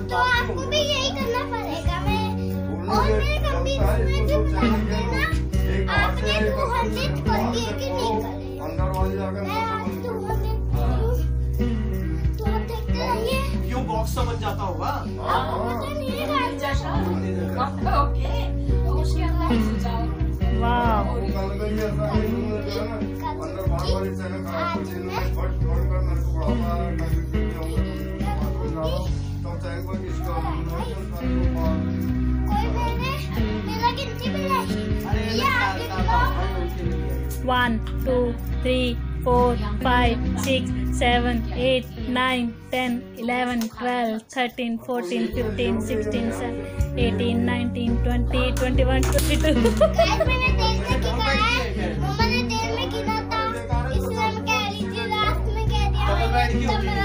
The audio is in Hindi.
तो आपको भी यही करना पड़ेगा। मैं और मेरे कम्प्यूटर में भी बता देना आपने 200 कर दिए कि नहीं करे। मैं आज 200 तो आप देखते रहिए। क्यों बॉक्स समझ जाता होगा? आपको पता नहीं है ओके उसके अंदर जाओ। वाह कोई मेरा गिनती में नहीं। ये आगे लो। 1 2 3 4 5 6 7 8 9 10 11 12 13 14 15 16 18 19 20 21 22 गाइस मैंने तेल से गिना है। मम्मा ने तेल में गिना था इसलिए मैं कह रही थी लास्ट में कह दिया मैंने।